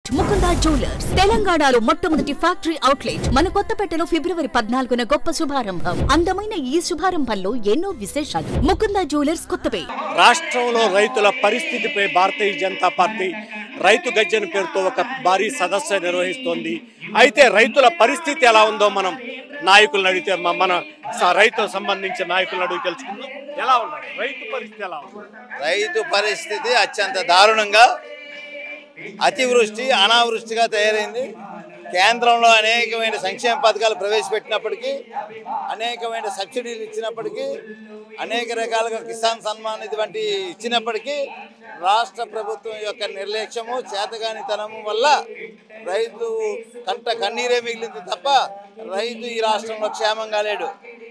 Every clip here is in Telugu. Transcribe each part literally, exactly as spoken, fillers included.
ముకుందా జ్యువెలర్స్ తెలంగాణలో మొట్టమొదటి ఫ్యాక్టరీ అవుట్లెట్ మన కొత్తపేటలో ఫిబ్రవరి పద్నాలుగున గొప్ప శుభారంభం. అందమైన ఈ శుభారంభంలో ఎన్నో విశేషాలు. ముకుందా జ్యువెలర్స్ కొత్తపేట. రాష్ట్రంలో రైతుల పరిస్థితిపై భారతీయ జనతా పార్టీ రైతు గర్జన పేరుతో ఒక భారీ సదస్సు నిర్వహిస్తోంది. అయితే రైతుల పరిస్థితి ఎలా ఉందో మనం నాయకులను అడిగితే మన రైతు సంబంధించిన నాయకులను అడిగి తెలుసుకుందాం. ఎలా ఉన్నారు రైతు పరిస్థితి? ఎలా ఉంది రైతు పరిస్థితి? అత్యంత దారుణంగా అతివృష్టి అనావృష్టిగా తయారైంది. కేంద్రంలో అనేకమైన సంక్షేమ పథకాలు ప్రవేశపెట్టినప్పటికీ, అనేకమైన సబ్సిడీలు ఇచ్చినప్పటికీ, అనేక రకాలుగా కిసాన్ సన్మాన్ నిధి వంటి ఇచ్చినప్పటికీ రాష్ట్ర ప్రభుత్వం యొక్క నిర్లక్ష్యము చేతగానితనము వల్ల రైతు కంట కన్నీరే మిగిలింది తప్ప రైతు ఈ రాష్ట్రంలో క్షేమంగా లేడు.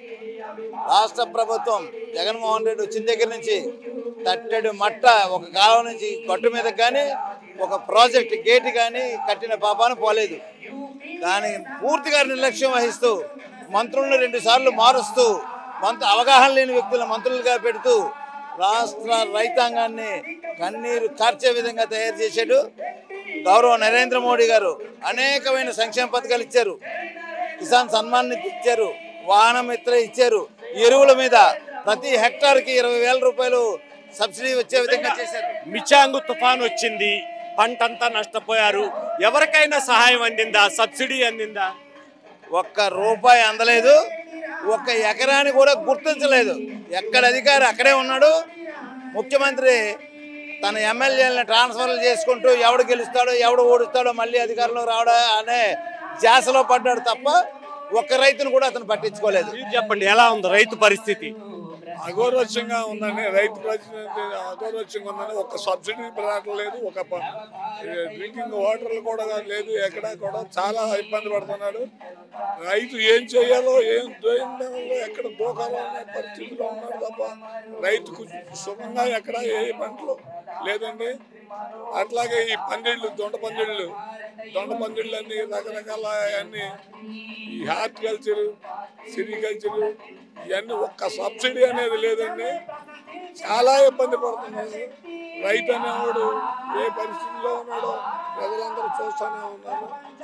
రాష్ట్ర ప్రభుత్వం జగన్మోహన్ రెడ్డి వచ్చిన దగ్గర నుంచి తట్టెడు మట్ట ఒక కాలం నుంచి గట్టు మీద కానీ ఒక ప్రాజెక్ట్ గేటు కానీ కట్టిన పాపాను పోలేదు. దాని పూర్తిగా నిర్లక్ష్యం వహిస్తూ మంత్రులను రెండు సార్లు మారుస్తూ మంత్రి అవగాహన లేని వ్యక్తులను మంత్రులుగా పెడుతూ రాష్ట్ర రైతాంగాన్ని కన్నీరు కార్చే విధంగా తయారు చేశాడు. గౌరవ నరేంద్ర మోడీ గారు అనేకమైన సంక్షేమ పథకాలు ఇచ్చారు. కిసాన్ సన్మాన్ నిధి ఇచ్చారు, వాహన మిత్ర ఇచ్చారు, ఎరువుల మీద ప్రతి హెక్టార్కి ఇరవై వేల రూపాయలు సబ్సిడీ వచ్చే విధంగా చేశారు. మిచాంగు తుఫాన్ వచ్చింది, పంటంతా నష్టపోయారు. ఎవరికైనా సహాయం అందిందా? సబ్సిడీ అందిందా? ఒక్క రూపాయి అందలేదు. ఒక్క ఎకరాన్ని కూడా గుర్తించలేదు. ఎక్కడ అధికారి అక్కడే ఉన్నాడు. ముఖ్యమంత్రి తన ఎమ్మెల్యేలను ట్రాన్స్ఫర్లు చేసుకుంటూ ఎవడు గెలుస్తాడో ఎవడు ఓడిస్తాడో మళ్ళీ అధికారంలో రావడా అనే ధ్యాసలో పడ్డాడు తప్ప ఒక్క రైతును కూడా అతను పట్టించుకోలేదు. చెప్పండి, ఎలా ఉంది రైతు పరిస్థితి? అఘోరవశ్యంగా ఉందని, రైతు పరిస్థితి అఘోరవశ్యంగా ఉందని. ఒక సబ్సిడీ రావట్లేదు, ఒక డ్రింకింగ్ వాటర్లు కూడా లేదు. ఎక్కడ కూడా చాలా ఇబ్బంది పడుతున్నాడు రైతు. ఏం చేయాలో ఏం దోయిందో ఎక్కడ దూకాలో అనే పరిస్థితిలో ఉన్నాడు తప్ప రైతుకు సుఖంగా ఎక్కడ ఏ పంటలు లేదండి. అట్లాగే ఈ పందిళ్ళు, దొండ పందిళ్ళు దొండ పందిళ్ళు అన్ని రకరకాల అన్ని ఈ హార్టికల్చరు, సిరికల్చరు ఇవన్నీ ఒక్క సబ్సిడీ అనేది లేదండి. చాలా ఇబ్బంది పడుతున్నారు రైతు అనేవాడు. ఏ పరిస్థితిలో ఉన్నాడో ప్రజలందరూ చూస్తూనే ఉన్నారు.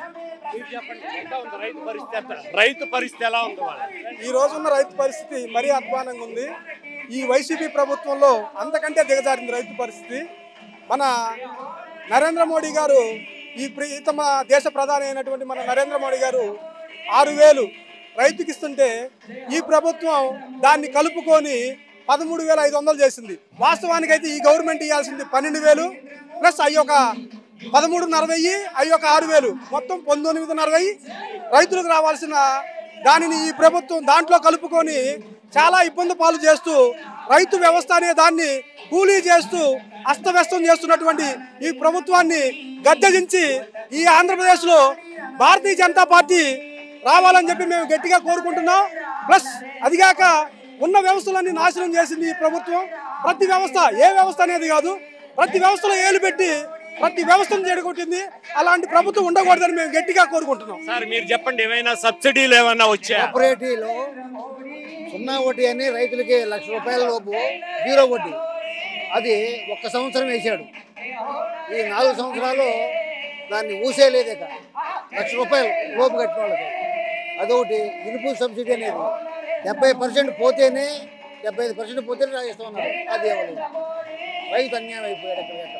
రైతు పరిస్థితి ఎలా ఉంది? ఈ రోజున్న రైతు పరిస్థితి మరీ అధ్వానంగా ఉంది. ఈ వైసీపీ ప్రభుత్వంలో అంతకంటే దిగజారింది రైతు పరిస్థితి. మన నరేంద్ర మోడీ గారు, ఈ ప్రియతమ దేశ ప్రధాని అయినటువంటి మన నరేంద్ర మోడీ గారు ఆరు వేలు రైతుకి ఇస్తుంటే ఈ ప్రభుత్వం దాన్ని కలుపుకొని పదమూడు వేల ఐదు వందలు చేసింది. వాస్తవానికి అయితే ఈ గవర్నమెంట్ ఇవ్వాల్సింది పన్నెండు వేలు ప్లస్ అయ్యొక పదమూడున్నర వెయ్యి అయ్యొక ఆరు వేలు మొత్తం పంతొమ్మిదిన్నర వెయ్యి రైతులకు రావాల్సిన దానిని ఈ ప్రభుత్వం దాంట్లో కలుపుకొని చాలా ఇబ్బంది పాలు చేస్తూ రైతు వ్యవస్థ అనే దాన్ని కూలీ చేస్తూ అస్తవ్యస్తం చేస్తున్నటువంటి ఈ ప్రభుత్వాన్ని గద్దెదించి ఈ ఆంధ్రప్రదేశ్లో భారతీయ జనతా పార్టీ రావాలని చెప్పి మేము గట్టిగా కోరుకుంటున్నాం. ప్లస్ అదిగాక ఉన్న వ్యవస్థలన్నీ నాశనం చేసింది ఈ ప్రభుత్వం. ప్రతి వ్యవస్థ, ఏ వ్యవస్థ అనేది కాదు, ప్రతి వ్యవస్థలో ఏలు పెట్టి ప్రతి వ్యవస్థను చెడగొట్టింది. అలాంటి ప్రభుత్వం ఉండకూడదని మేము గట్టిగా కోరుకుంటున్నాం. సార్ మీరు చెప్పండి, ఏమైనా సబ్సిడీలు ఏమైనా వచ్చాయా? కోఆపరేటివ్లో సున్నా వడ్డీ అని రైతులకి లక్ష రూపాయల లోపు జీరో వడ్డీ, అది ఒక్క సంవత్సరం వేసాడు. ఈ నాలుగు సంవత్సరాలు దాన్ని ఊసేయలేదు. ఇక లక్ష రూపాయలు లోపు కట్టిన వాళ్ళకి అదొకటి. ఇన్పుట్ సబ్సిడీ అనేది డెబ్బై పర్సెంట్ పోతేనే డెబ్బై ఐదు పర్సెంట్ పోతేనే రాయిస్తూ ఉన్నారు. అది ఇవ్వలేదు. రైతు అన్యాయం అయిపోయాడు. ఎక్కడికెక్కడ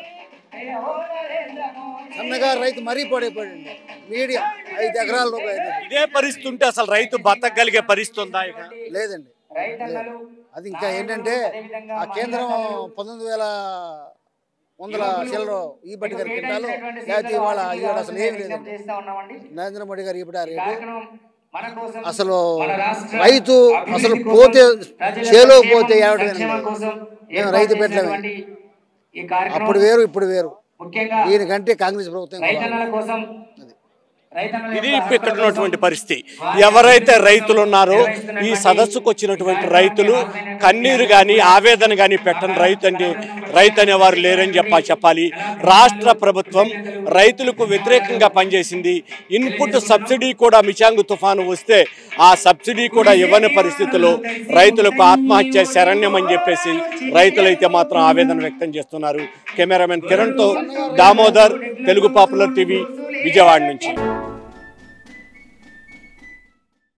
సన్నగారు రైతు మరీ పడిపోయాడండి. మీడియం ఐదు ఎకరాల రూపాయలు. ఇదే పరిస్థితి ఉంటే అసలు రైతు బతకగలిగే పరిస్థితి ఉందా? లేదండి. అది ఇంకా ఏంటంటే ఆ కేంద్రం పంతొమ్మిది వేల వందల చిల్లర ఈ బట్టి గారి కింటాలు లేకపోతే ఇవాళ ఇవాళ అసలు ఏమి లేదండి. నరేంద్ర మోడీ గారు ఇప్పుడు ఆ రేటు అసలు రైతు అసలు పోతే చేలో పోతే ఏడవటం. మేము రైతు పెట్టలేము. అప్పుడు వేరు ఇప్పుడు వేరు. దీనికంటే కాంగ్రెస్ ప్రభుత్వం ఇది ఇక్కడ ఉన్నటువంటి పరిస్థితి. ఎవరైతే రైతులు ఉన్నారో ఈ సదస్సుకు వచ్చినటువంటి రైతులు కన్నీరు కానీ ఆవేదన కానీ పెట్టని రైతు అంటే రైతు అనేవారు లేరని చెప్ప చెప్పాలి. రాష్ట్ర ప్రభుత్వం రైతులకు వ్యతిరేకంగా పనిచేసింది. ఇన్పుట్ సబ్సిడీ కూడా మిచాంగు తుఫాను వస్తే ఆ సబ్సిడీ కూడా ఇవ్వని పరిస్థితుల్లో రైతులకు ఆత్మహత్య శరణ్యం అని చెప్పేసి రైతులైతే మాత్రం ఆవేదన వ్యక్తం చేస్తున్నారు. కెమెరామెన్ కిరణ్తో దామోదర్, తెలుగు పాపులర్ టీవీ, విజయవాడ నుంచి.